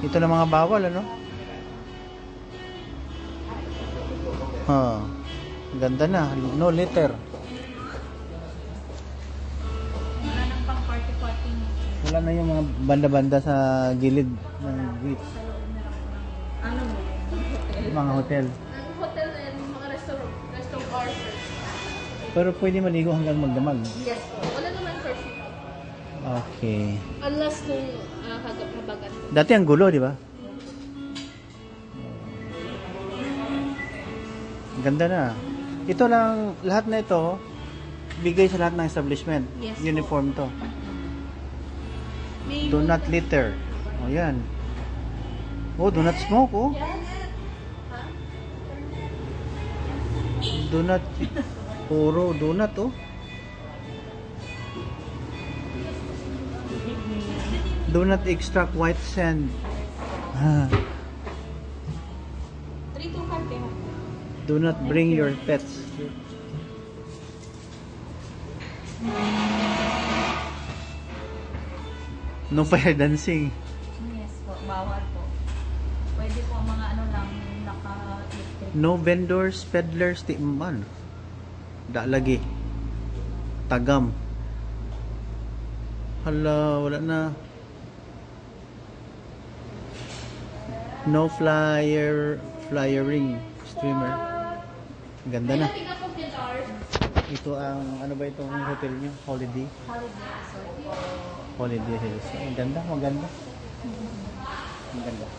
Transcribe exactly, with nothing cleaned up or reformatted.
Ito na mga bawal, ano? Ha. Ganda na. No litter. Wala nang pang party-party mo. Wala na yung mga banda-banda sa gilid ng beach. Ano mo? Hotel. Mga hotel. Ang hotel and mga restaurant. Restaurant bars. Pero pwede maligo hanggang magdamag. Yes po. Wala naman first. Okay. Unless kung uh, hagap-habagan. Dati ang gulo, di ba? Ganda na. Ito lang, lahat na ito, bigay sa lahat ng establishment. Yes, Uniform to. May Do not litter. O yan. Oh, do not smoke, oh. Yes. Ha? Do not, puro do not, oh. Do not extract white sand. Ah. three two five eh. Do not bring your pets. No fire dancing. Yes po. Bawal po. Pwede po mga ano lang naka No vendors, peddlers, di man. Da lagi. Tagam. Hala, wala na. No flyer, flyering, streamer. Ganda na. Ito ang, ano ba itong hotel nyo? Holiday? Holiday Hills. Ang ganda, maganda. Ang ganda.